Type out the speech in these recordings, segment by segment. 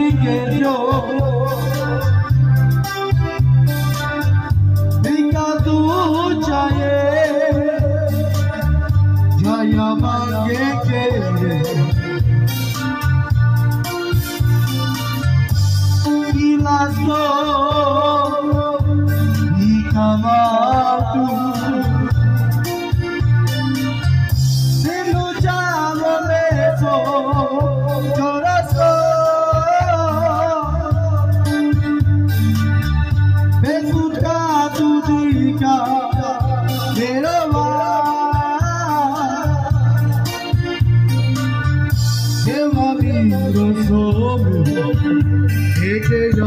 io Vika tu jaye Jaya mange ke Ilaso Ikamatu Sinu jamo meso Corazón Besuka tu dika Merova Deva miro sobe Eke ya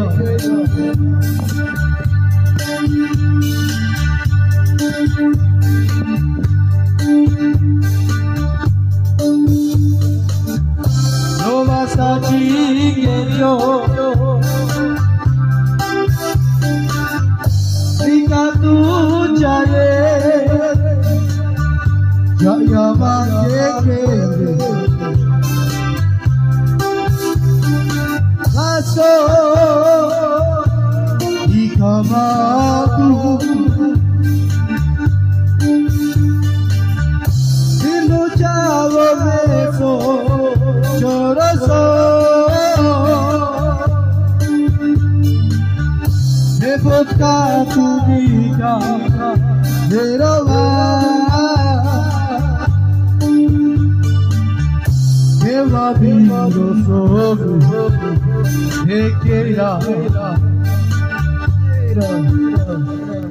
No vas a chiquerio Vika tu jaye Jaya mange ke Laso Ikamatu Sinu javo meso Vodka tu diga Merova Deva miro sobe Eke ya